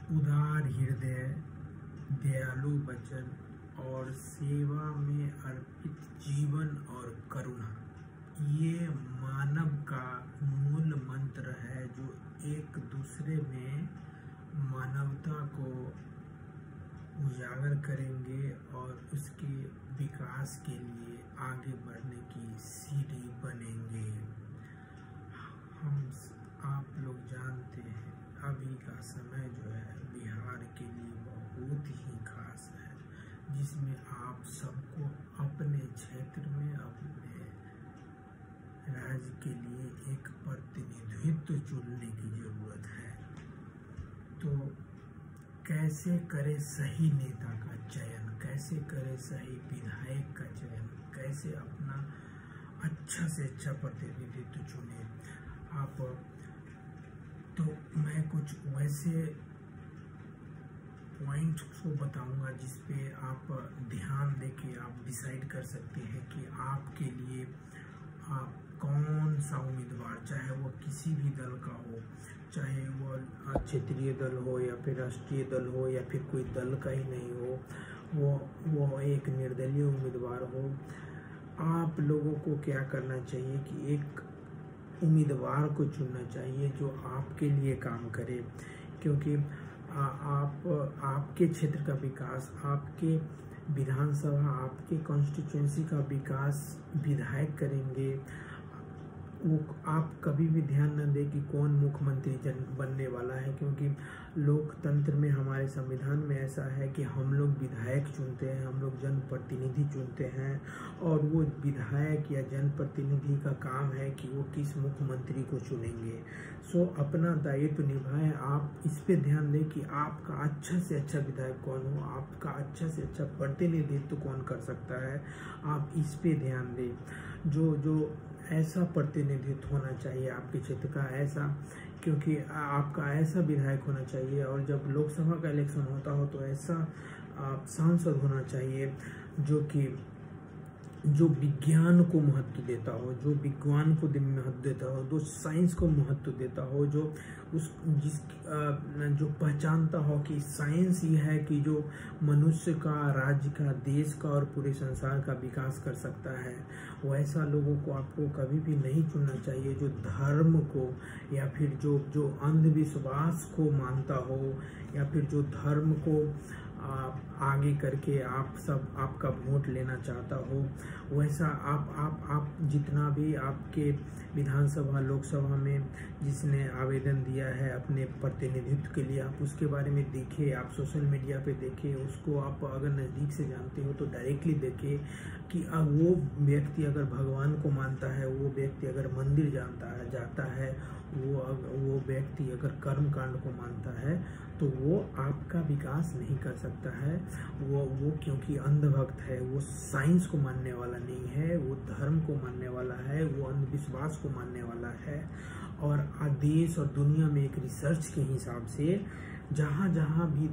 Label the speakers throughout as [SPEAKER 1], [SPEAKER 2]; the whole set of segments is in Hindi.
[SPEAKER 1] उदार हृदय, दयालु वचन और सेवा में अर्पित जीवन और करुणा, ये मानव का मूल मंत्र है जो एक दूसरे में मानवता को उजागर करेंगे और उसके विकास के लिए आगे बढ़ने की सीढ़ी बनेंगे। आप लोग जानते हैं अभी का समय जो है बिहार के लिए बहुत ही खास है, जिसमें आप सबको अपने क्षेत्र में अपने राज्य के लिए एक प्रतिनिधित्व चुनने की जरूरत है। तो कैसे करें सही नेता का चयन, कैसे करें सही विधायक का चयन, कैसे अपना अच्छा से अच्छा प्रतिनिधित्व चुने आप। तो मैं कुछ वैसे पॉइंट्स को बताऊंगा जिस पे आप ध्यान देके आप डिसाइड कर सकते हैं कि आपके लिए कौन सा उम्मीदवार, चाहे वो किसी भी दल का हो, चाहे वो क्षेत्रीय दल हो या फिर राष्ट्रीय दल हो या फिर कोई दल का ही नहीं हो, वो एक निर्दलीय उम्मीदवार हो, आप लोगों को क्या करना चाहिए कि एक उम्मीदवार को चुनना चाहिए जो आपके लिए काम करे। क्योंकि आपके क्षेत्र का विकास, आपके विधानसभा, आपके कॉन्स्टिट्यूएंसी का विकास विधायक करेंगे। वो आप कभी भी ध्यान न दें कि कौन मुख्यमंत्री बनने वाला है, क्योंकि लोकतंत्र में, हमारे संविधान में ऐसा है कि हम लोग विधायक चुनते हैं, हम लोग जनप्रतिनिधि चुनते हैं, और वो विधायक या जनप्रतिनिधि का काम है कि वो किस मुख्यमंत्री को चुनेंगे। सो अपना दायित्व निभाएं। आप इस पे ध्यान दें कि आपका अच्छा से अच्छा विधायक कौन हो, आपका अच्छा से अच्छा प्रतिनिधित्व कौन कर सकता है, आप इस पे ध्यान दें। जो ऐसा प्रतिनिधित्व होना चाहिए आपके क्षेत्र का, ऐसा, क्योंकि आपका ऐसा विधायक होना चाहिए, और जब लोकसभा का इलेक्शन होता हो तो ऐसा सांसद होना चाहिए जो विज्ञान को महत्व देता हो, जो विज्ञान को महत्व देता हो, जो साइंस को महत्व देता हो, जो पहचानता हो कि साइंस ही है कि जो मनुष्य का, राज्य का, देश का और पूरे संसार का विकास कर सकता है। वैसा लोगों को आपको कभी भी नहीं चुनना चाहिए जो धर्म को या फिर जो अंधविश्वास को मानता हो, या फिर जो धर्म को आगे करके आपका वोट लेना चाहता हो। वैसा आप जितना भी आपके विधानसभा, लोकसभा में जिसने आवेदन दिया है अपने प्रतिनिधित्व के लिए, आप उसके बारे में देखिए, आप सोशल मीडिया पे देखिए, उसको आप अगर नज़दीक से जानते हो तो डायरेक्टली देखिए कि वो व्यक्ति अगर भगवान को मानता है, वो व्यक्ति अगर मंदिर जाता है, वो व्यक्ति अगर कर्म कांड को मानता है, तो वो आपका विकास नहीं कर सकता है। वो क्योंकि अंधभक्त है, वो साइंस को मानने वाला नहीं है, वो धर्म को मानने वाला है, वो अंधविश्वास को मानने वाला है। और देश और दुनिया में एक रिसर्च के हिसाब से जहाँ भी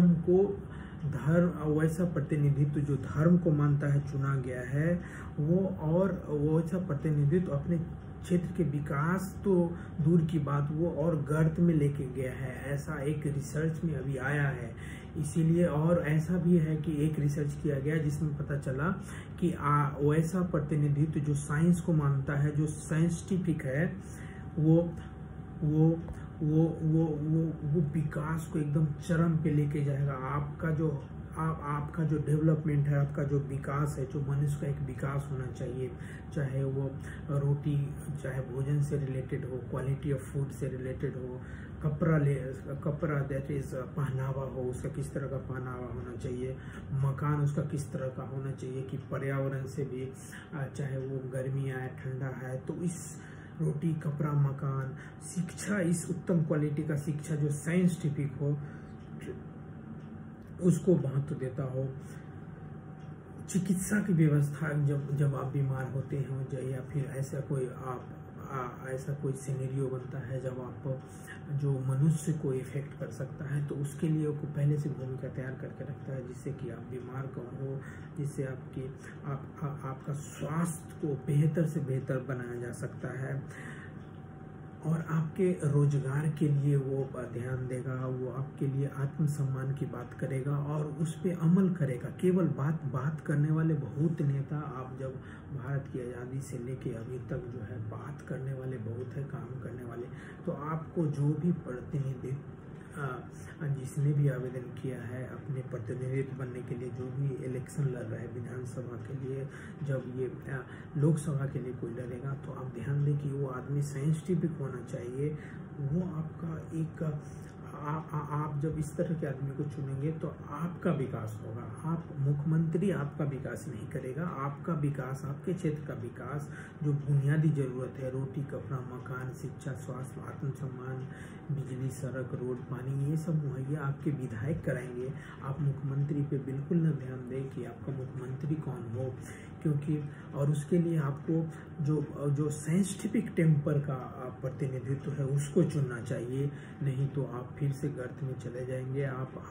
[SPEAKER 1] वैसा प्रतिनिधित्व जो धर्म को मानता है चुना गया है, वो ऐसा प्रतिनिधित्व अपने क्षेत्र के विकास तो दूर की बात, वो और गर्त में लेके गया है। ऐसा एक रिसर्च में अभी आया है। इसीलिए, और ऐसा भी है कि एक रिसर्च किया गया जिसमें पता चला कि वैसा प्रतिनिधित्व जो साइंस को मानता है, जो साइंटिफिक है, वो विकास को एकदम चरम पे लेके जाएगा। आपका जो डेवलपमेंट है, आपका जो विकास है, जो मनुष्य का एक विकास होना चाहिए, चाहे वो रोटी, चाहे भोजन से रिलेटेड हो, क्वालिटी ऑफ फूड से रिलेटेड हो, कपड़ा दैट इज पहनावा हो, उसका किस तरह का पहनावा होना चाहिए, मकान उसका किस तरह का होना चाहिए कि पर्यावरण से भी, चाहे वो गर्मी आए, ठंडा है, तो इस रोटी, कपड़ा, मकान, शिक्षा, इस उत्तम क्वालिटी का शिक्षा जो साइंटिफिक हो, उसको महत्व देता हो। चिकित्सा की व्यवस्था, जब आप बीमार होते हैं, या फिर ऐसा कोई सिनेरियो बनता है जब आप जो मनुष्य को इफेक्ट कर सकता है, तो उसके लिए वो पहले से भूमिका तैयार करके रखता है, जिससे कि आप बीमार कम हो, जिससे आपका स्वास्थ्य को बेहतर से बेहतर बनाया जा सकता है। और आपके रोजगार के लिए वो ध्यान देगा, वो आपके लिए आत्मसम्मान की बात करेगा और उस पर अमल करेगा। केवल बात करने वाले बहुत नेता, आप जब भारत की आज़ादी से लेके अभी तक जो है बात करने वाले बहुत है, काम करने वाले। तो आपको जो भी प्रतिनिधि जिसने भी आवेदन किया है अपने प्रतिनिधित्व बनने के लिए, जो भी इलेक्शन लड़ रहा है विधानसभा के लिए, जब ये लोकसभा के लिए कोई लड़ेगा, तो आप ध्यान दें कि वो आदमी साइंटिफिक होना चाहिए। वो आपका एक आप जब इस तरह के आदमी को चुनेंगे तो आपका विकास होगा। आप मुख्यमंत्री आपका विकास नहीं करेगा, आपका विकास, आपके क्षेत्र का विकास, जो बुनियादी ज़रूरत है, रोटी कपड़ा मकान शिक्षा स्वास्थ्य आत्मसम्मान बिजली सड़क रोड पानी, ये सब मुहैया आपके विधायक कराएंगे। आप मुख्यमंत्री पे बिल्कुल न ध्यान दें कि आपका मुख्यमंत्री कौन हो, क्योंकि और उसके लिए आपको जो साइंटिफिक टेम्पर का प्रतिनिधित्व है उसको चुनना चाहिए। नहीं तो आप फिर से गर्त में चले जाएंगे।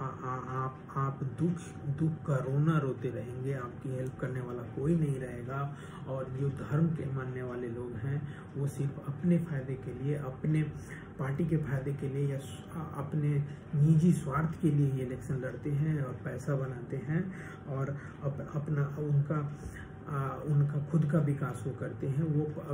[SPEAKER 1] आप दुख का रोना रोते रहेंगे, आपकी हेल्प करने वाला कोई नहीं रहेगा। और जो धर्म के मानने वाले लोग हैं वो सिर्फ अपने फायदे के लिए, अपने पार्टी के फायदे के लिए या अपने निजी स्वार्थ के लिए ये इलेक्शन लड़ते हैं और पैसा बनाते हैं और अपना उनका खुद का विकास वो करते हैं।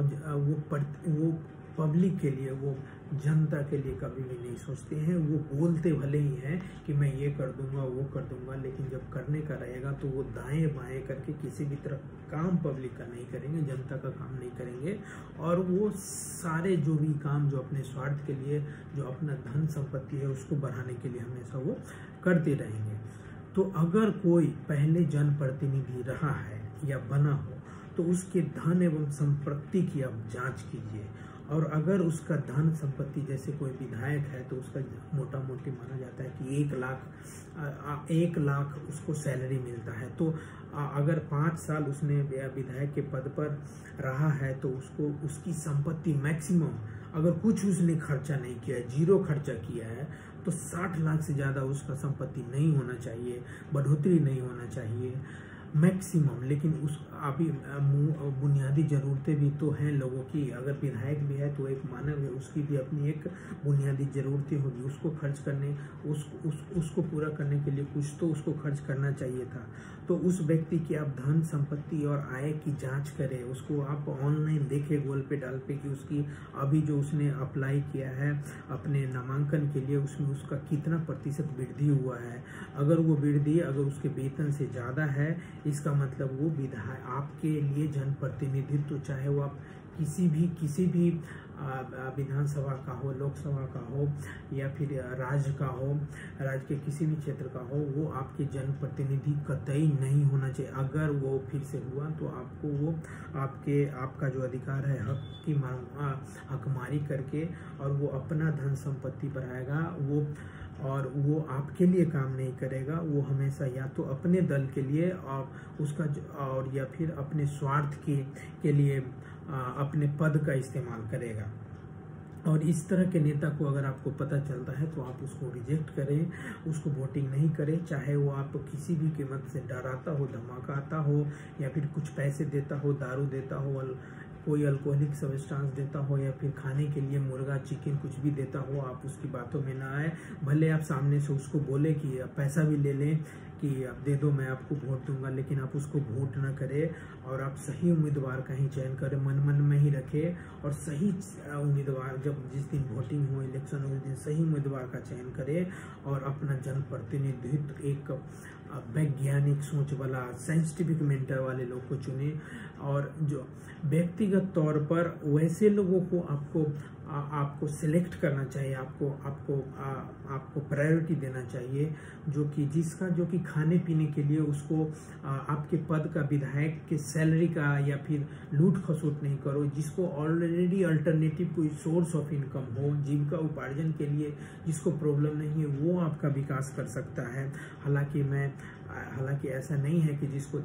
[SPEAKER 1] वो पब्लिक के लिए, वो जनता के लिए कभी भी नहीं सोचते हैं। वो बोलते भले ही हैं कि मैं ये कर दूंगा वो कर दूंगा, लेकिन जब करने का रहेगा तो वो दाएं बाएं करके किसी भी तरह काम पब्लिक का नहीं करेंगे, जनता का काम नहीं करेंगे। और वो सारे जो भी काम जो अपने स्वार्थ के लिए, जो अपना धन संपत्ति है उसको बढ़ाने के लिए हमेशा वो करते रहेंगे। तो अगर कोई पहले जनप्रतिनिधि रहा है या बना हो तो उसके धन एवं संपत्ति की आप जांच कीजिए। और अगर उसका धन संपत्ति, जैसे कोई विधायक है तो उसका मोटा मोटी माना जाता है कि 1 लाख उसको सैलरी मिलता है। तो अगर 5 साल उसने विधायक के पद पर रहा है तो उसको उसकी संपत्ति मैक्सिमम, अगर कुछ उसने खर्चा नहीं किया, 0 खर्चा किया है, तो 60 लाख से ज़्यादा उसका संपत्ति नहीं होना चाहिए, बढ़ोतरी नहीं होना चाहिए मैक्सिमम। लेकिन उस अभी बुनियादी ज़रूरतें भी तो हैं लोगों की। अगर विधायक भी है तो एक मानव है, उसकी भी अपनी एक बुनियादी ज़रूरतें होगी। उसको खर्च करने उसको पूरा करने के लिए कुछ तो उसको खर्च करना चाहिए था। तो उस व्यक्ति की आप धन संपत्ति और आय की जांच करें, उसको आप ऑनलाइन देखें गूगल पे डाल पे कि उसकी अभी जो उसने अप्लाई किया है अपने नामांकन के लिए, उसमें उसका कितना प्रतिशत वृद्धि हुआ है। अगर वो वृद्धि अगर उसके वेतन से ज़्यादा है, इसका मतलब वो विधायक आपके लिए जनप्रतिनिधित्व, चाहे वो आप किसी भी विधानसभा का हो, लोकसभा का हो या फिर राज्य का हो, राज्य के किसी भी क्षेत्र का हो, वो आपके जनप्रतिनिधि कतई नहीं होना चाहिए। अगर वो फिर से हुआ तो आपको वो आपका जो अधिकार है हकमारी करके और वो अपना धन संपत्ति बढ़ाएगा, वो आपके लिए काम नहीं करेगा। वो हमेशा या तो अपने दल के लिए और या फिर अपने स्वार्थ के लिए अपने पद का इस्तेमाल करेगा। और इस तरह के नेता को अगर आपको पता चलता है तो आप उसको रिजेक्ट करें, उसको वोटिंग नहीं करें। चाहे वो आप किसी भी कीमत से डराता हो, धमकाता हो या फिर कुछ पैसे देता हो, दारू देता हो, कोई अल्कोहलिक सब्सटेंस देता हो या फिर खाने के लिए मुर्गा चिकन कुछ भी देता हो, आप उसकी बातों में ना आए। भले आप सामने से उसको बोले कि पैसा भी ले लें कि आप दे दो मैं आपको वोट दूंगा, लेकिन आप उसको वोट ना करें और आप सही उम्मीदवार का ही चयन करें, मन में ही रखें। और सही उम्मीदवार, जब जिस दिन वोटिंग हो, इलेक्शन हो, उस दिन सही उम्मीदवार का चयन करें और अपना जनप्रतिनिधित्व एक वैज्ञानिक सोच वाला, साइंटिफिक मेंटर वाले लोग को चुने। और जो व्यक्तिगत तौर पर वैसे लोगों को आपको सिलेक्ट करना चाहिए, आपको प्रायोरिटी देना चाहिए, जो कि खाने पीने के लिए उसको आपके पद का, विधायक के सैलरी का या फिर लूट खसोट नहीं करो, जिसको ऑलरेडी अल्टरनेटिव कोई सोर्स ऑफ इनकम हो, जीविका उपार्जन के लिए जिसको प्रॉब्लम नहीं है, वो आपका विकास कर सकता है। हालांकि ऐसा नहीं है कि जिसको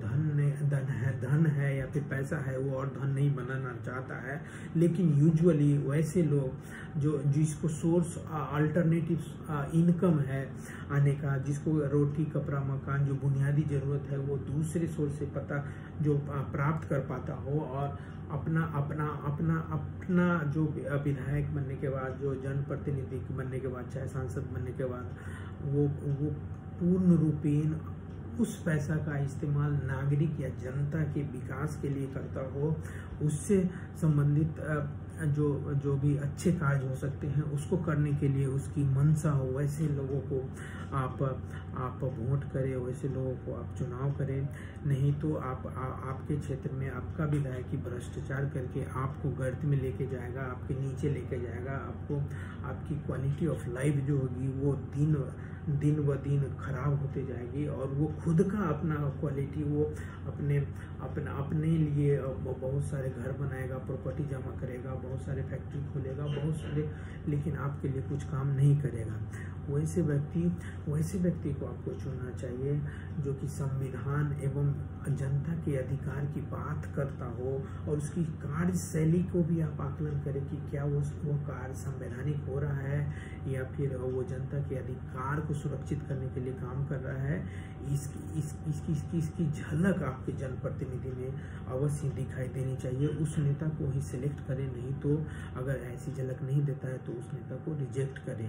[SPEAKER 1] धन है या फिर पैसा है वो और धन नहीं बनाना चाहता है, लेकिन यूजुअली वैसे लोग जिसको सोर्स अल्टरनेटिव इनकम है आने का, जिसको रोटी कपड़ा मकान जो बुनियादी ज़रूरत है वो दूसरे सोर्स से जो प्राप्त कर पाता हो अपना अपना अपना अपना जो विधायक बनने के बाद, जो जनप्रतिनिधि बनने के बाद, चाहे सांसद बनने के बाद, वो पूर्ण रूपेण उस पैसा का इस्तेमाल नागरिक या जनता के विकास के लिए करता हो, उससे संबंधित जो भी अच्छे कार्य हो सकते हैं उसको करने के लिए उसकी मंशा हो, वैसे लोगों को आप वोट करें, वैसे लोगों को आप चुनाव करें। नहीं तो आपके क्षेत्र में आपका विधायक ही भ्रष्टाचार करके आपको गर्त में लेके जाएगा, आपके नीचे लेके जाएगा, आपको आपकी क्वालिटी ऑफ लाइफ जो होगी वो दिन ब दिन खराब होते जाएगी, और वो खुद का अपना क्वालिटी वो अपने लिए बहुत सारे घर बनाएगा, प्रॉपर्टी जमा करेगा, बहुत सारे फैक्ट्री खोलेगा, बहुत सारे, लेकिन आपके लिए कुछ काम नहीं करेगा। वैसे व्यक्ति को आपको चुनना चाहिए जो कि संविधान एवं जनता के अधिकार की बात करता हो, और उसकी कार्यशैली को भी आप आकलन करें कि क्या वो कार्य संवैधानिक हो रहा है या फिर वो जनता के अधिकार को सुरक्षित करने के लिए काम कर रहा है। इसकी झलक आपके जनप्रतिनिधि में अवश्य दिखाई देनी चाहिए। उस नेता को ही सिलेक्ट करें, नहीं तो अगर ऐसी झलक नहीं देता है तो उस नेता को रिजेक्ट करें।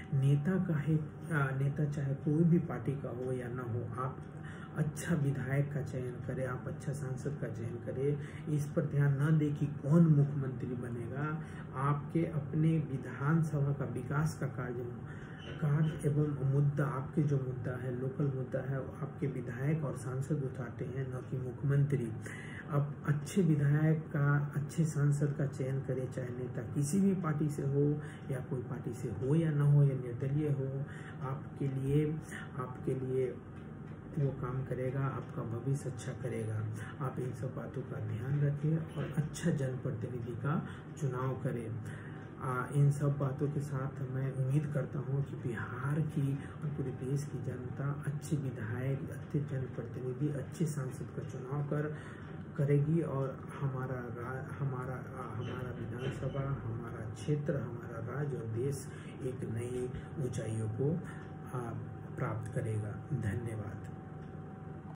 [SPEAKER 1] नेता चाहे कोई भी पार्टी का हो या ना हो, आप अच्छा विधायक का चयन करें, आप अच्छा सांसद का चयन करें। इस पर ध्यान न दें कि कौन मुख्यमंत्री बनेगा। आपके अपने विधानसभा का विकास का कार्य एवं मुद्दा, आपके जो मुद्दा है, लोकल मुद्दा है, आपके विधायक और सांसद उठाते हैं, न कि मुख्यमंत्री। अब अच्छे विधायक का, अच्छे सांसद का चयन करें, चाहे नेता किसी भी पार्टी से हो या कोई पार्टी से हो या ना हो या निर्दलीय हो, आपके लिए वो काम करेगा, आपका भविष्य अच्छा करेगा। आप इन सब बातों का ध्यान रखें और अच्छा जनप्रतिनिधि का चुनाव करें। इन सब बातों के साथ मैं उम्मीद करता हूँ कि बिहार की और पूरे देश की जनता अच्छे विधायक, अच्छे जनप्रतिनिधि, अच्छे सांसद का चुनाव करेगी, और हमारा विधानसभा, हमारा क्षेत्र, हमारा राज्य और देश एक नई ऊंचाइयों को प्राप्त करेगा। धन्यवाद।